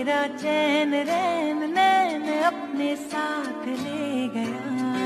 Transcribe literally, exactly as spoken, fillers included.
मेरा चैन रैन नैन अपने साथ ले गया।